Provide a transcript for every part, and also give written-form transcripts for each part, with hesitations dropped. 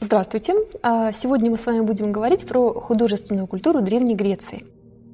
Здравствуйте! Сегодня мы с вами будем говорить про художественную культуру Древней Греции.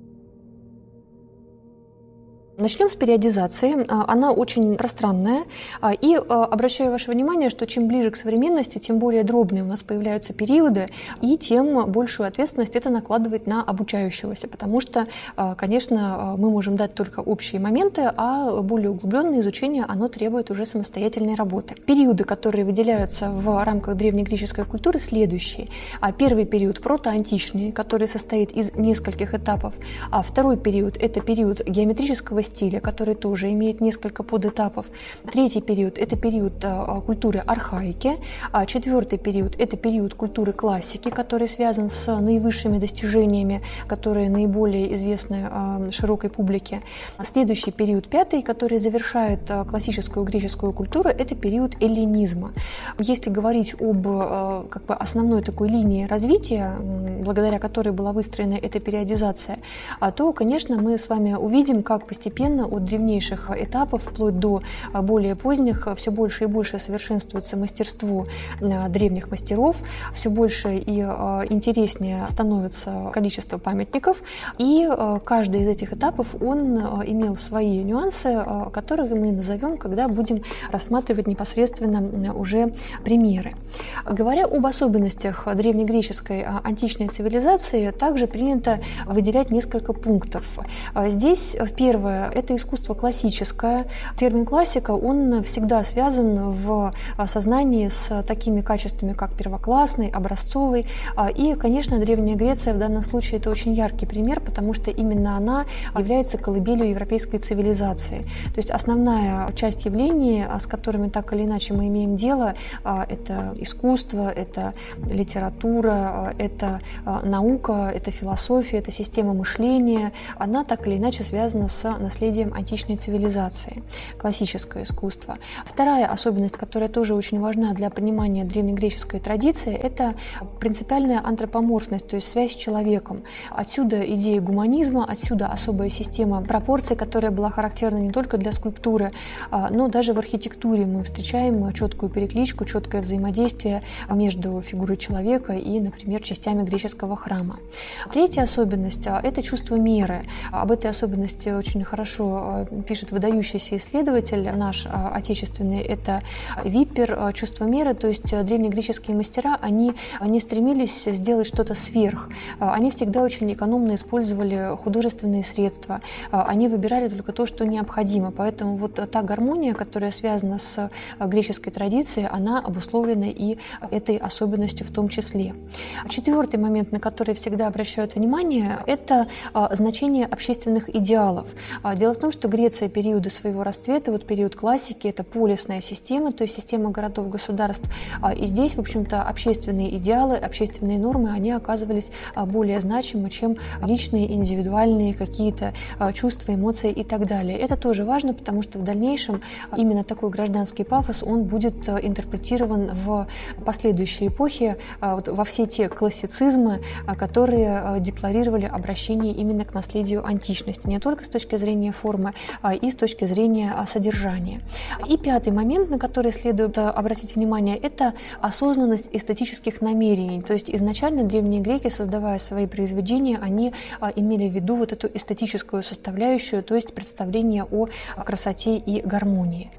Начнем с периодизации. Она очень пространная. И обращаю ваше внимание, что чем ближе к современности, тем более дробные у нас появляются периоды, и тем большую ответственность это накладывает на обучающегося. Потому что, конечно, мы можем дать только общие моменты, а более углубленное изучение оно требует уже самостоятельной работы. Периоды, которые выделяются в рамках древнегреческой культуры, следующие. Первый период протоантичный, который состоит из нескольких этапов. Второй период – это период геометрического стиля, который тоже имеет несколько подэтапов. Третий период – это период культуры архаики. Четвертый период – это период культуры классики, который связан с наивысшими достижениями, которые наиболее известны широкой публике. Следующий период, пятый, который завершает классическую греческую культуру, это период эллинизма. Если говорить об основной такой линии развития, благодаря которой была выстроена эта периодизация, то, конечно, мы с вами увидим, как постепенно от древнейших этапов вплоть до более поздних все больше и больше совершенствуется мастерство древних мастеров, все больше и интереснее становится количество памятников, и каждый из этих этапов он имел свои нюансы, которые мы назовем, когда будем рассматривать непосредственно уже примеры. Говоря об особенностях древнегреческой античной цивилизации, также принято выделять несколько пунктов. Здесь первое – это искусство классическое. Термин «классика», он всегда связан в сознании с такими качествами, как первоклассный, образцовый. И, конечно, Древняя Греция в данном случае – это очень яркий пример, потому что именно она является колыбелью европейской цивилизации. То есть основная часть явлений, с которыми так или иначе мы имеем дело, это искусство, это литература, это наука, это философия, это система мышления. Она так или иначе связана с наследием античной цивилизации, классическое искусство. Вторая особенность, которая тоже очень важна для понимания древнегреческой традиции, это принципиальная антропоморфность, то есть связь с человеком. Отсюда идея гуманизма, отсюда особая система пропорций, которая была характерна не только для скульптуры, но даже в архитектуре мы встречаем четкую перекличку, четкое взаимодействие между фигурой человека и, например, частями греческого храма. Третья особенность – это чувство меры. Об этой особенности очень хорошо пишет выдающийся исследователь наш отечественный, это Виппер. Чувство меры, то есть древнегреческие мастера, они не стремились сделать что-то сверх. Они всегда очень экономно использовали художественные средства. Они выбирали только то, что необходимо. Поэтому вот та гармония, которая связана с греческой традицией, она обусловлена и этой особенностью в том числе. Четвертый момент, на который всегда обращают внимание, это значение общественных идеалов. Дело в том, что Греция периода своего расцвета, вот период классики, это полисная система, то есть система городов-государств. И здесь, в общем-то, общественные идеалы, общественные нормы, они оказывались более значимы, чем личные, индивидуальные какие-то чувства, эмоции и так далее. Это тоже важно, потому что в дальнейшем именно такой гражданский пафос, он будет интерпретирован в последующей эпохе во все те классицизмы, которые декларировали обращение именно к наследию античности, не только с точки зрения формы, и с точки зрения содержания. И пятый момент, на который следует обратить внимание, это осознанность эстетических намерений. То есть изначально древние греки, создавая свои произведения, они имели в виду вот эту эстетическую составляющую, то есть представление о красоте и гармонии.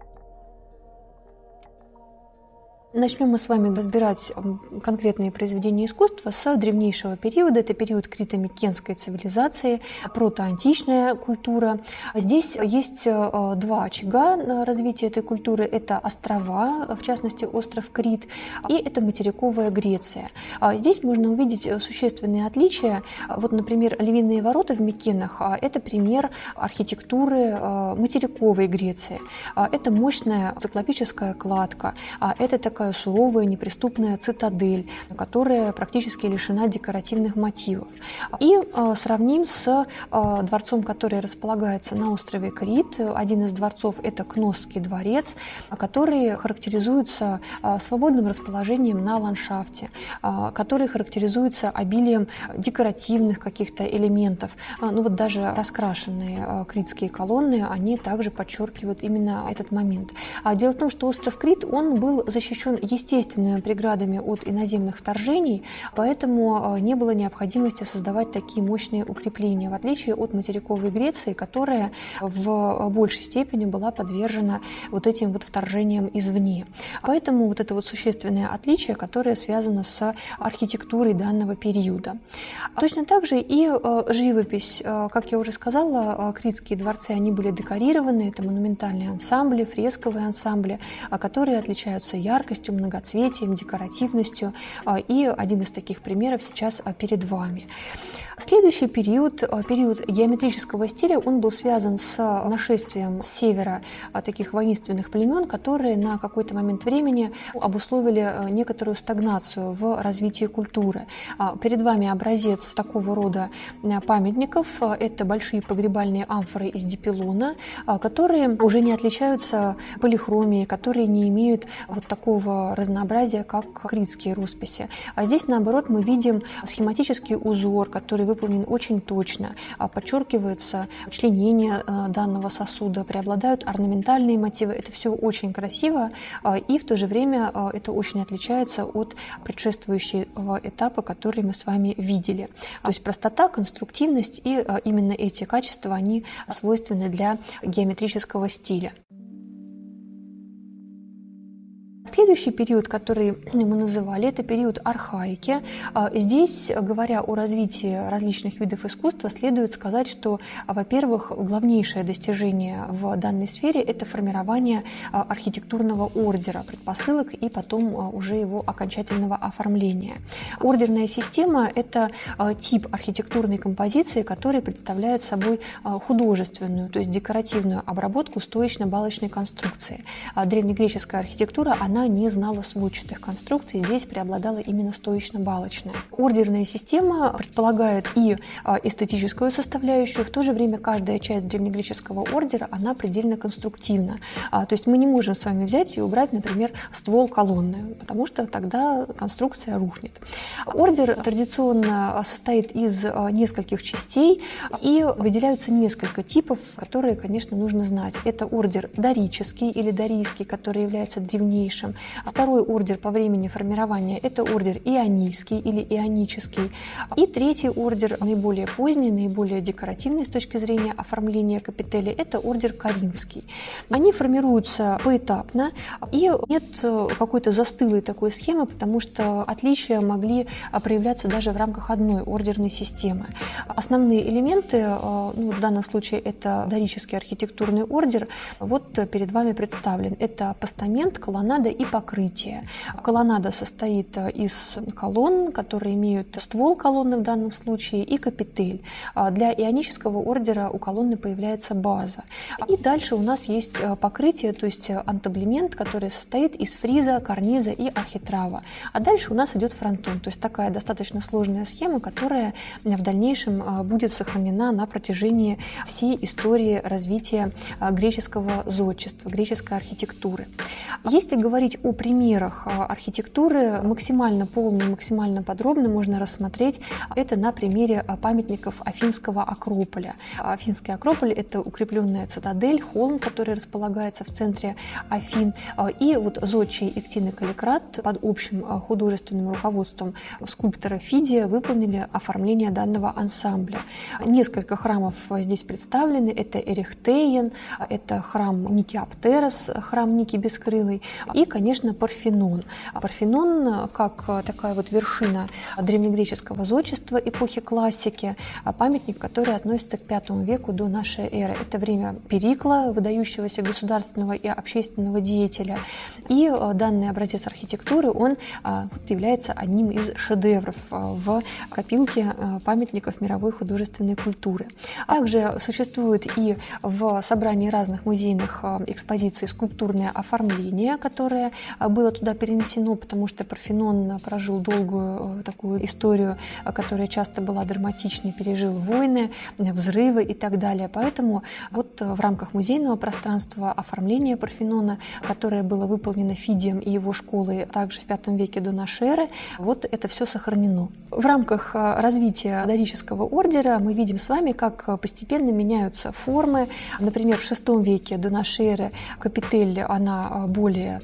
Начнем мы с вами разбирать конкретные произведения искусства с древнейшего периода. Это период крито-микенской цивилизации, протоантичная культура. Здесь есть два очага развития этой культуры. Это острова, в частности остров Крит, и это материковая Греция. Здесь можно увидеть существенные отличия. Вот, например, Львиные ворота в Микенах – это пример архитектуры материковой Греции. Это мощная циклопическая кладка, это такая суровая, неприступная цитадель, которая практически лишена декоративных мотивов. И сравним с дворцом, который располагается на острове Крит. Один из дворцов – это Кносский дворец, который характеризуется свободным расположением на ландшафте, который характеризуется обилием декоративных каких-то элементов. Ну вот даже раскрашенные критские колонны, они также подчеркивают именно этот момент. Дело в том, что остров Крит, он был защищен окружен естественными преградами от иноземных вторжений, поэтому не было необходимости создавать такие мощные укрепления, в отличие от материковой Греции, которая в большей степени была подвержена вот этим вот вторжениям извне. Поэтому вот это вот существенное отличие, которое связано с архитектурой данного периода. Точно так же и живопись. Как я уже сказала, критские дворцы, они были декорированы, это монументальные ансамбли, фресковые ансамбли, которые отличаются яркостью, многоцветием, декоративностью. И один из таких примеров сейчас перед вами. Следующий период, период геометрического стиля, он был связан с нашествием с севера таких воинственных племен, которые на какой-то момент времени обусловили некоторую стагнацию в развитии культуры. Перед вами образец такого рода памятников. Это большие погребальные амфоры из дипилона, которые уже не отличаются полихромией, которые не имеют вот такого разнообразия, как критские росписи. А здесь, наоборот, мы видим схематический узор, который выполнен очень точно, подчеркивается членение данного сосуда, преобладают орнаментальные мотивы. Это все очень красиво, и в то же время это очень отличается от предшествующего этапа, который мы с вами видели. То есть простота, конструктивность и именно эти качества, они свойственны для геометрического стиля. Следующий период, который мы называли, это период архаики. Здесь, говоря о развитии различных видов искусства, следует сказать, что, во-первых, главнейшее достижение в данной сфере – это формирование архитектурного ордера, предпосылок и потом уже его окончательного оформления. Ордерная система – это тип архитектурной композиции, который представляет собой художественную, то есть декоративную обработку стоечно-балочной конструкции. Древнегреческая архитектура, она не знала сводчатых конструкций, здесь преобладала именно стоечно-балочная. Ордерная система предполагает и эстетическую составляющую, в то же время каждая часть древнегреческого ордера, она предельно конструктивна. То есть мы не можем с вами взять и убрать, например, ствол колонны, потому что тогда конструкция рухнет. Ордер традиционно состоит из нескольких частей, и выделяются несколько типов, которые, конечно, нужно знать. Это ордер дорический или дорийский, который является древнейшим. Второй ордер по времени формирования – это ордер ионийский или ионический. И третий ордер, наиболее поздний, наиболее декоративный с точки зрения оформления капители – это ордер коринфский. Они формируются поэтапно, и нет какой-то застылой такой схемы, потому что отличия могли проявляться даже в рамках одной ордерной системы. Основные элементы, в данном случае это дорический архитектурный ордер, вот перед вами представлен. Это постамент, колоннада и покрытие. Колоннада состоит из колонн, которые имеют ствол колонны в данном случае, и капитель. Для ионического ордера у колонны появляется база. И дальше у нас есть покрытие, то есть антаблемент, который состоит из фриза, карниза и архитрава. А дальше у нас идет фронтон, то есть такая достаточно сложная схема, которая в дальнейшем будет сохранена на протяжении всей истории развития греческого зодчества, греческой архитектуры. Если говорить о примерах архитектуры, максимально полно и максимально подробно можно рассмотреть это на примере памятников Афинского Акрополя. Афинский Акрополь – это укрепленная цитадель, холм, который располагается в центре Афин. И вот зодчий Эктин и Калликрат под общим художественным руководством скульптора Фидия выполнили оформление данного ансамбля. Несколько храмов здесь представлены. Это Эрехтейен, это храм Ники Аптерос, храм Ники Бескрылый, и, конечно, Парфенон. Парфенон, как такая вот вершина древнегреческого зодчества эпохи классики, памятник, который относится к V веку до нашей эры. Это время Перикла, выдающегося государственного и общественного деятеля. И данный образец архитектуры, он является одним из шедевров в копилке памятников мировой художественной культуры. Также существует и в собрании разных музейных экспозиций скульптурное оформление, которое было туда перенесено, потому что Парфенон прожил долгую такую историю, которая часто была драматичной, пережил войны, взрывы и так далее. Поэтому вот в рамках музейного пространства оформление Парфенона, которое было выполнено Фидием и его школой также в V веке до нашей эры, вот это все сохранено. В рамках развития дорического ордера мы видим с вами, как постепенно меняются формы. Например, в VI веке до нашей эры капитель, она более такая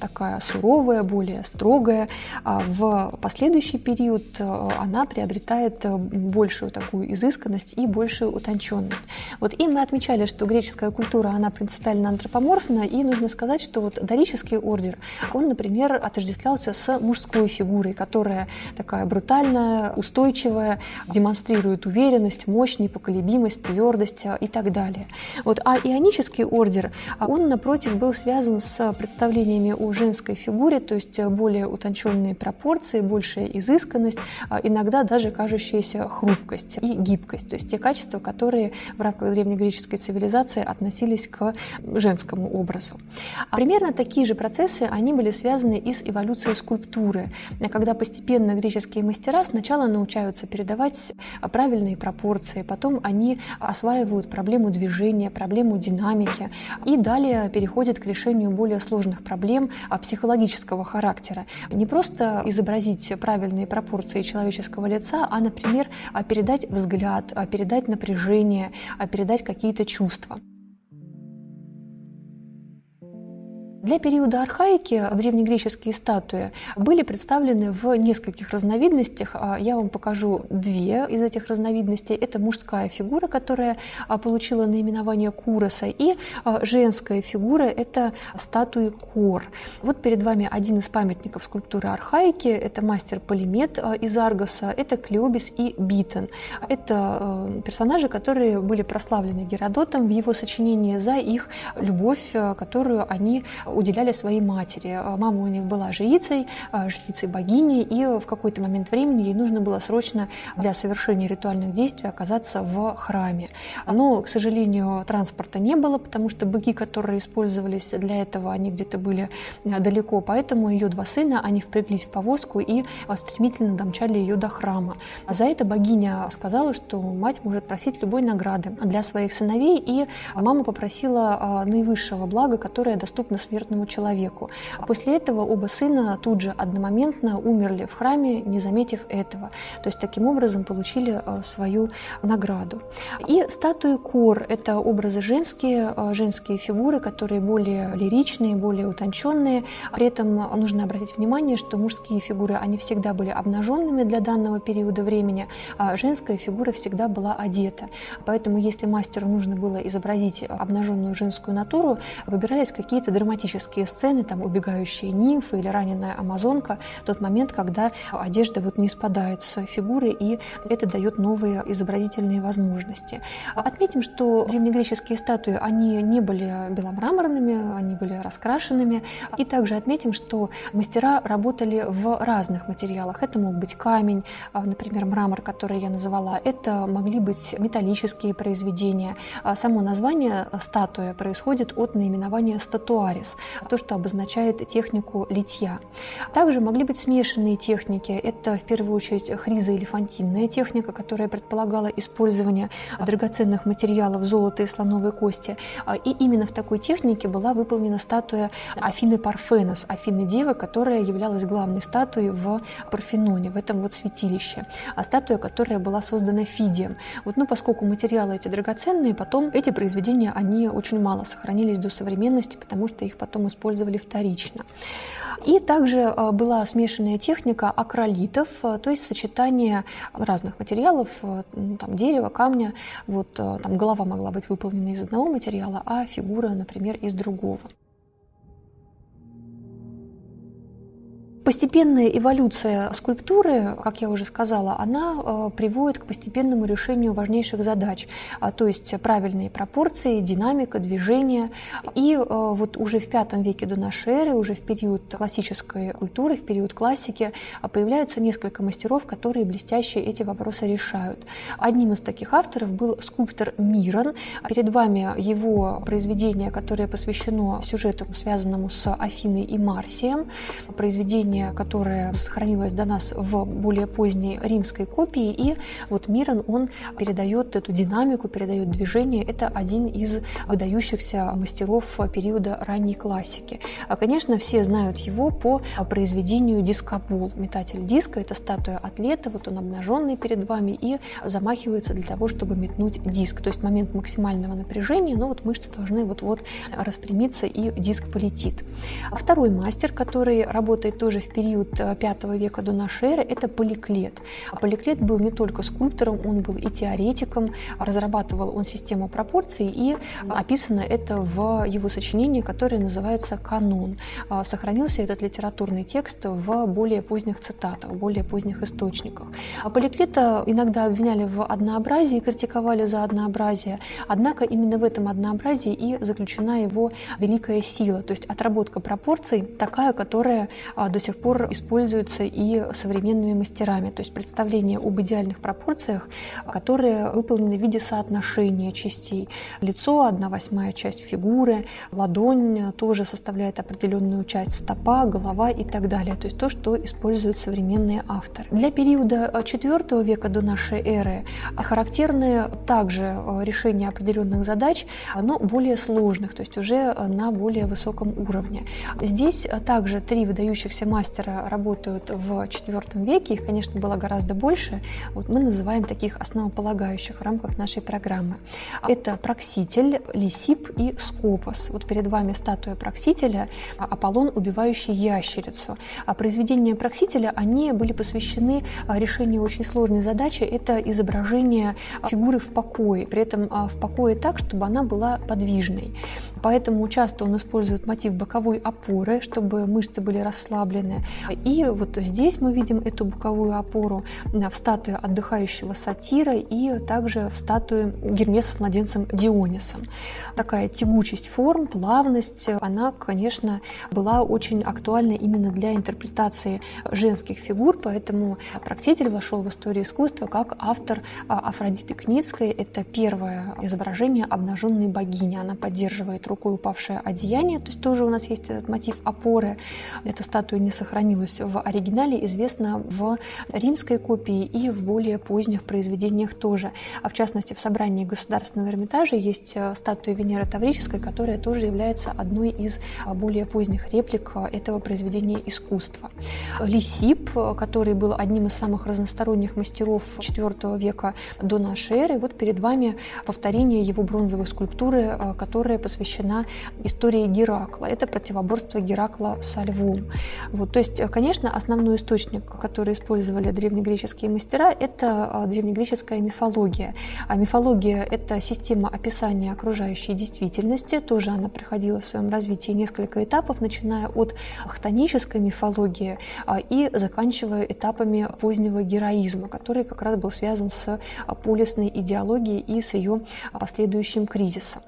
суровая, более строгая. В последующий период она приобретает большую такую изысканность и большую утонченность. Вот, и мы отмечали, что греческая культура, она принципиально антропоморфна, и нужно сказать, что вот дорический ордер, он, например, отождествлялся с мужской фигурой, которая такая брутальная, устойчивая, демонстрирует уверенность, мощь, непоколебимость, твердость и так далее. Вот, а ионический ордер, он, напротив, был связан с представлениями о женской фигуре, то есть более утонченные пропорции, большая изысканность, иногда даже кажущаяся хрупкость и гибкость, то есть те качества, которые в рамках древнегреческой цивилизации относились к женскому образу. Примерно такие же процессы, они были связаны и с эволюцией скульптуры, когда постепенно греческие мастера сначала научаются передавать правильные пропорции, потом они осваивают проблему движения, проблему динамики и далее переходят к решению более сложных проблем психологического характера. Не просто изобразить правильные пропорции человеческого лица, а, например, передать взгляд, передать напряжение, передать какие-то чувства. Для периода архаики древнегреческие статуи были представлены в нескольких разновидностях. Я вам покажу две из этих разновидностей. Это мужская фигура, которая получила наименование куроса, и женская фигура – это статуи Кор. Вот перед вами один из памятников скульптуры архаики. Это мастер Полимет из Аргоса, это Клеобис и Битон. Это персонажи, которые были прославлены Геродотом в его сочинении за их любовь, которую они уделяли своей матери. Мама у них была жрицей богини, и в какой-то момент времени ей нужно было срочно для совершения ритуальных действий оказаться в храме. Но, к сожалению, транспорта не было, потому что быки, которые использовались для этого, они где-то были далеко, поэтому ее два сына, они впряглись в повозку и стремительно домчали ее до храма. За это богиня сказала, что мать может просить любой награды для своих сыновей, и мама попросила наивысшего блага, которое доступно смертному человеку. После этого оба сына тут же одномоментно умерли в храме, не заметив этого. То есть таким образом получили свою награду. И статуи Кор – это образы женские фигуры, которые более лиричные, более утонченные. При этом нужно обратить внимание, что мужские фигуры, они всегда были обнаженными для данного периода времени, а женская фигура всегда была одета. Поэтому если мастеру нужно было изобразить обнаженную женскую натуру, выбирались какие-то драматические сцены, там убегающие нимфы или раненая амазонка, тот момент, когда одежда не спадает с фигуры, и это дает новые изобразительные возможности. Отметим, что древнегреческие статуи, они не были беломраморными, они были раскрашенными, и также отметим, что мастера работали в разных материалах. Это мог быть камень, например, мрамор, который я назвала, это могли быть металлические произведения. Само название статуя происходит от наименования статуарис, то, что обозначает технику литья. Также могли быть смешанные техники. Это, в первую очередь, хризоэлефантинная техника, которая предполагала использование драгоценных материалов золота и слоновой кости. И именно в такой технике была выполнена статуя Афины Парфенос, Афины Девы, которая являлась главной статуей в Парфеноне, в этом святилище. Статуя, которая была создана Фидием. Поскольку материалы эти драгоценные, потом эти произведения, они очень мало сохранились до современности, потому что их потом использовали вторично. И также была смешанная техника акролитов, то есть сочетание разных материалов, там, дерева, камня. Там голова могла быть выполнена из одного материала, а фигура, например, из другого. Постепенная эволюция скульптуры, как я уже сказала, она приводит к постепенному решению важнейших задач, то есть правильные пропорции, динамика, движение. И уже в V веке до нашей эры, уже в период классической культуры, в период классики, появляются несколько мастеров, которые блестяще эти вопросы решают. Одним из таких авторов был скульптор Мирон. Перед вами его произведение, которое посвящено сюжету, связанному с Афиной и Марсием. Произведение произведение, которое сохранилось до нас в более поздней римской копии, и вот Мирон, он передает эту динамику, передает движение. Это один из выдающихся мастеров периода ранней классики. Конечно, все знают его по произведению «Дискобол». Метатель диска – это статуя атлета, вот он обнаженный перед вами и замахивается для того, чтобы метнуть диск. То есть момент максимального напряжения, но вот мышцы должны вот-вот распрямиться, и диск полетит. Второй мастер, который работает тоже в период V века до нашей эры, это Поликлет. Поликлет был не только скульптором, он был и теоретиком, разрабатывал он систему пропорций, и описано это в его сочинении, которое называется «Канон». Сохранился этот литературный текст в более поздних цитатах, более поздних источниках. Поликлета иногда обвиняли в однообразии, критиковали за однообразие, однако именно в этом однообразии и заключена его великая сила, то есть отработка пропорций такая, которая до сих пор используется и современными мастерами, то есть представление об идеальных пропорциях, которые выполнены в виде соотношения частей. Лицо – 1/8 часть фигуры, ладонь тоже составляет определенную часть, стопа, голова и так далее, то есть то, что используют современные авторы. Для периода IV века до нашей эры характерны также решения определенных задач, но более сложных, то есть уже на более высоком уровне. Здесь также 3 выдающихся мастера работают в IV веке, их, конечно, было гораздо больше. Вот мы называем таких основополагающих в рамках нашей программы. Это Прокситель, Лисип и Скопос. Вот перед вами статуя Проксителя, Аполлон, убивающий ящерицу. А произведения Проксителя, они были посвящены решению очень сложной задачи. Это изображение фигуры в покое, при этом в покое так, чтобы она была подвижной. Поэтому часто он использует мотив боковой опоры, чтобы мышцы были расслаблены. И вот здесь мы видим эту боковую опору в статуе отдыхающего сатира и также в статуе Гермеса с младенцем Дионисом. Такая тягучесть форм, плавность, она, конечно, была очень актуальна именно для интерпретации женских фигур, поэтому Прокситель вошел в историю искусства как автор Афродиты Кницкой. Это первое изображение обнаженной богини. Она поддерживает рукой упавшее одеяние, то есть тоже у нас есть этот мотив опоры. Эта статуя не сохранилась в оригинале, известна в римской копии и в более поздних произведениях тоже. А в частности, в собрании Государственного Эрмитажа есть статуя Венеры Таврической, которая тоже является одной из более поздних реплик этого произведения искусства. Лисип, который был одним из самых разносторонних мастеров IV века до нашей эры, вот перед вами повторение его бронзовой скульптуры, которая посвящена истории Геракла. Это противоборство Геракла со львом. Вот, то есть, конечно, основной источник, который использовали древнегреческие мастера, это древнегреческая мифология. А мифология – это система описания окружающей действительности. Тоже она проходила в своем развитии несколько этапов, начиная от хтонической мифологии и заканчивая этапами позднего героизма, который как раз был связан с полисной идеологией и с ее последующим кризисом.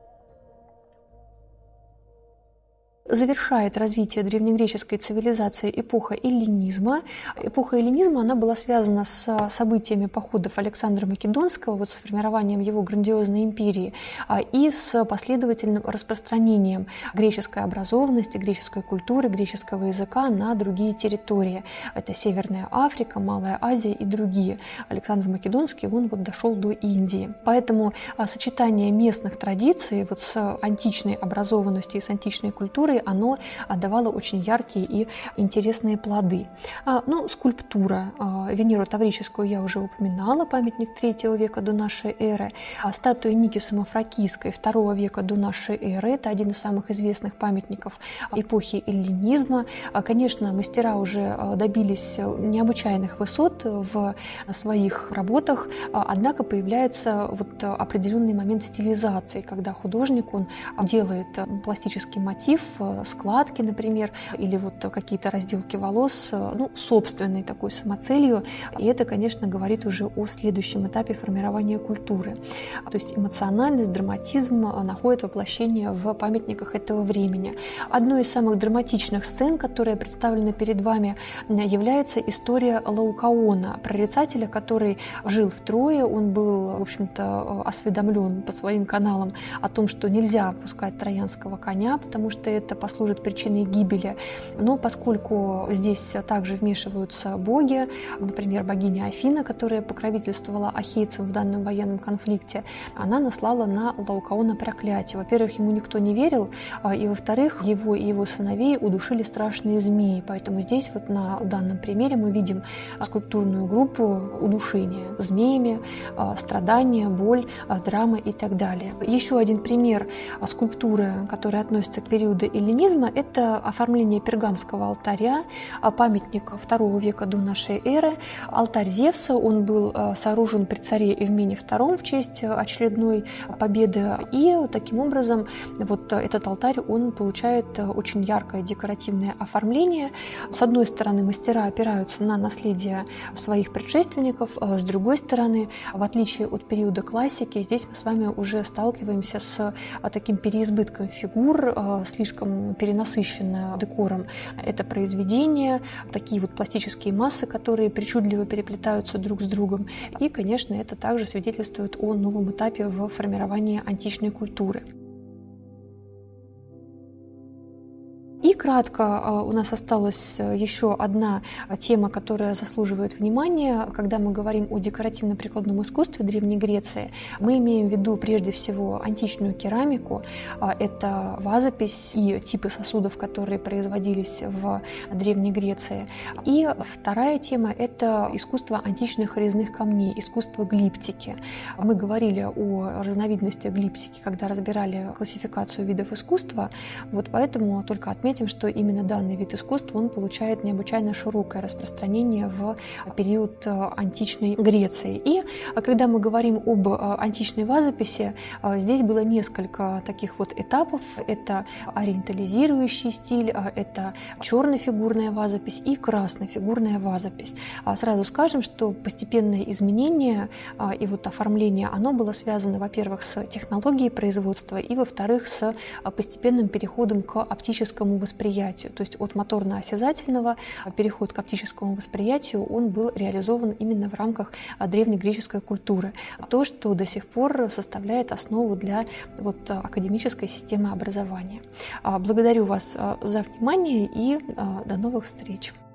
Завершает развитие древнегреческой цивилизации эпоха эллинизма. Эпоха эллинизма, она была связана с событиями походов Александра Македонского, вот с формированием его грандиозной империи и с последовательным распространением греческой образованности, греческой культуры, греческого языка на другие территории. Это Северная Африка, Малая Азия и другие. Александр Македонский, он вот дошел до Индии. Поэтому сочетание местных традиций вот с античной образованностью и с античной культурой, оно давало очень яркие и интересные плоды. Скульптура. Венеру Таврическую я уже упоминала, памятник III века до нашей эры. Статуя Ники Самофракийской II века до нашей эры. Это один из самых известных памятников эпохи эллинизма. Конечно, мастера уже добились необычайных высот в своих работах, однако появляется вот определенный момент стилизации, когда художник, он делает пластический мотив, складки, например, или вот какие-то разделки волос, собственной такой самоцелью. И это, конечно, говорит уже о следующем этапе формирования культуры. То есть эмоциональность, драматизм находят воплощение в памятниках этого времени. Одной из самых драматичных сцен, которая представлена перед вами, является история Лаукаона, прорицателя, который жил в Трое. Он был, в общем-то, осведомлен по своим каналам о том, что нельзя пускать троянского коня, потому что это послужит причиной гибели. Но поскольку здесь также вмешиваются боги, например, богиня Афина, которая покровительствовала ахейцам в данном военном конфликте, она наслала на Лаокоона проклятие. Во-первых, ему никто не верил, и, во-вторых, его и его сыновей удушили страшные змеи. Поэтому здесь вот на данном примере мы видим скульптурную группу удушения змеями, страдания, боль, драма и так далее. Еще один пример скульптуры, которая относится к периоду эллинизма, это оформление пергамского алтаря, памятник II века до нашей эры. Алтарь Зевса, он был сооружен при царе Евмене II в честь очередной победы. И таким образом вот этот алтарь, он получает очень яркое декоративное оформление. С одной стороны, мастера опираются на наследие своих предшественников, с другой стороны, в отличие от периода классики, здесь мы с вами уже сталкиваемся с таким переизбытком фигур, слишком перенасыщенно декором. Это произведение, такие вот пластические массы, которые причудливо переплетаются друг с другом. И, конечно, это также свидетельствует о новом этапе в формировании античной культуры. И кратко у нас осталась еще одна тема, которая заслуживает внимания. Когда мы говорим о декоративно-прикладном искусстве Древней Греции, мы имеем в виду прежде всего античную керамику. Это вазопись и типы сосудов, которые производились в Древней Греции. И вторая тема – это искусство античных резных камней, искусство глиптики. Мы говорили о разновидностях глиптики, когда разбирали классификацию видов искусства. Вот поэтому только отметим, что именно данный вид искусства он получает необычайно широкое распространение в период античной Греции. И когда мы говорим об античной вазописи, здесь было несколько таких вот этапов. Это ориентализирующий стиль, это чернофигурная вазопись и краснофигурная вазопись. Сразу скажем, что постепенное изменение и вот оформление, оно было связано, во-первых, с технологией производства и, во-вторых, с постепенным переходом к оптическому восприятию. То есть от моторно-осязательного переход к оптическому восприятию, он был реализован именно в рамках древнегреческой культуры. То, что до сих пор составляет основу для вот академической системы образования. Благодарю вас за внимание и до новых встреч.